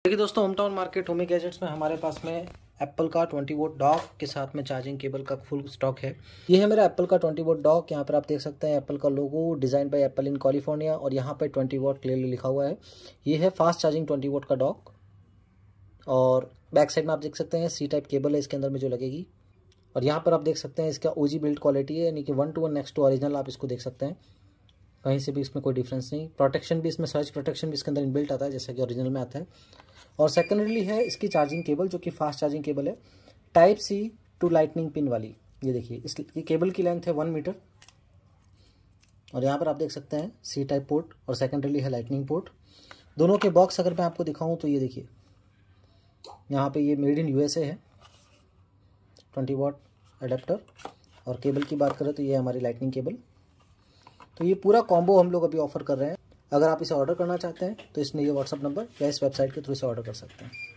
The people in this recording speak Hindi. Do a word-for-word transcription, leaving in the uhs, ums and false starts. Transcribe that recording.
देखिए दोस्तों, होम टाउन मार्केट होमी गैजेट्स में हमारे पास में एप्पल का ट्वेंटी वोट डॉक के साथ में चार्जिंग केबल का फुल स्टॉक है। ये है मेरा एप्पल का ट्वेंटी वोट डॉक। यहाँ पर आप देख सकते हैं एप्पल का logo, design by Apple in California, और यहाँ पर ट्वेंटी वोट क्लियरली लिखा हुआ है। ये है फास्ट चार्जिंग ट्वेंटी वोट का डॉक। और बैक साइड में आप देख सकते हैं सी टाइप केबल है इसके अंदर में जो लगेगी। और यहाँ पर आप देख सकते हैं इसका ओजी बिल्ड क्वालिटी है, यानी कि one to one next to original आप इसको देख सकते हैं। कहीं से भी इसमें कोई डिफरेंस नहीं। प्रोटेक्शन भी इसमें, सर्च प्रोटेक्शन भी इसके अंदर इनबिल्ट आता है जैसा कि ओरिजिनल में आता है। और सेकेंडली है इसकी चार्जिंग केबल, जो कि फास्ट चार्जिंग केबल है, type C to lightning pin वाली। ये देखिए, इस केबल की लेंथ है वन मीटर। और यहाँ पर आप देख सकते हैं सी टाइप पोर्ट और सेकेंडली है लाइटनिंग पोर्ट। दोनों के बॉक्स अगर मैं आपको दिखाऊं तो ये देखिए, यहाँ पे ये मेड इन यूएसए है ट्वेंटी वॉट अडेप्टर। और केबल की बात करें तो ये हमारी लाइटनिंग केबल। तो ये पूरा कॉम्बो हम लोग अभी ऑफर कर रहे हैं। अगर आप इसे ऑर्डर करना चाहते हैं तो इसमें ये व्हाट्सअप नंबर या इस वेबसाइट के थ्रू से ऑर्डर कर सकते हैं।